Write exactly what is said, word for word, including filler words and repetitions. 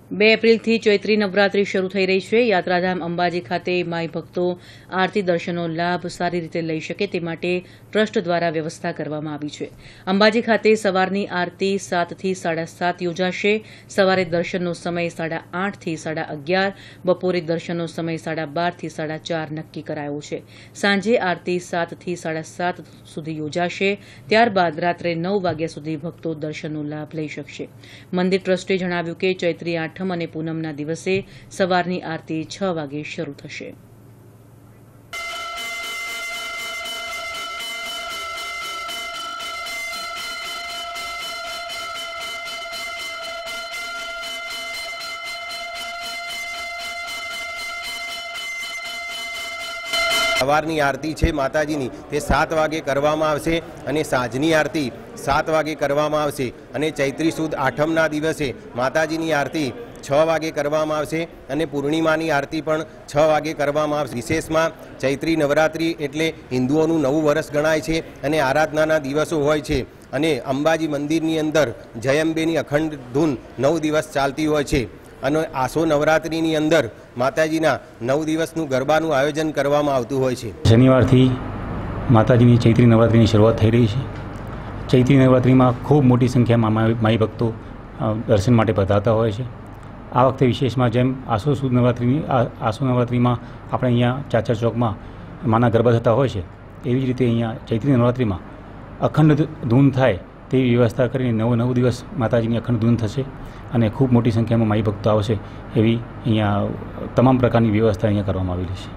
બે એપ્રિલથી ચૈત્રી નવરાત્રી શરૂ થઈ રહી છે। યાત્રાધામ અંબાજી ખાતે માઈ ભક્તો આરતી દર્શનનો લાભ સારી રીતે લઈ શકે તે માટે ટ્રસ્ટ દ્વારા વ્યવસ્થા કરવામાં આવી છે। અંબાજી ખાતે સવારની આરતી સાતથી સાડા સાત યોજાશે। સવારે દર્શનનો સમય સાડા આઠથી સાડા અગિયાર, બપોરે દર્શનનો સમય સાડા બારથી સાડા ચાર નક્કી કરાયો છે। સાંજે આરતી સાતથી સાડા સાત સુધી યોજાશે। ત્યારબાદ રાત્રે નવ વાગ્યા સુધી ભક્તો દર્શનનો લાભ લઈ શકશે। મંદિર ટ્રસ્ટે જણાવ્યું કે ચૈત્રી આઠ અને પૂનમના દિવસે સવારની આરતી છ વાગે શરૂ થશે। સવારની આરતી છે માતાજીની તે સાત વાગે કરવામાં આવશે અને સાંજની આરતી સાત વાગે કરવામાં આવશે અને ચૈત્રી સુદ આઠમના દિવસે માતાજીની આરતી છ વાગે કરવામાં આવશે અને પૂર્ણિમાની આરતી પણ છ વાગે કરવામાં આવશે। વિશેષમાં ચૈત્રી નવરાત્રિ એટલે હિન્દુઓનું નવું વર્ષ ગણાય છે અને આરાધનાના દિવસો હોય છે અને અંબાજી મંદિરની અંદર જયંબેની અખંડ ધૂન નવ દિવસ ચાલતી હોય છે અને આસો નવરાત્રિની અંદર માતાજીના નવ દિવસનું ગરબાનું આયોજન કરવામાં આવતું હોય છે। શનિવારથી માતાજીની ચૈત્રી નવરાત્રિની શરૂઆત થઈ રહી છે। ચૈત્રી નવરાત્રિમાં ખૂબ મોટી સંખ્યામાં માઈ ભક્તો દર્શન માટે પધારતા હોય છે। આ વખતે વિશેષમાં જેમ આસો સુદ નવરાત્રિની આસો નવરાત્રિમાં આપણે અહીંયા ચાચર ચોકમાં માના ગરબા થતા હોય છે, એવી જ રીતે અહીંયા ચૈત્રી નવરાત્રિમાં અખંડ ધૂન થાય તેવી વ્યવસ્થા કરીને નવ નવ દિવસ માતાજીની અખંડ ધૂન થશે અને ખૂબ મોટી સંખ્યામાં માઈ ભક્તો આવશે એવી અહીંયા તમામ પ્રકારની વ્યવસ્થા અહીંયા કરવામાં આવેલી છે।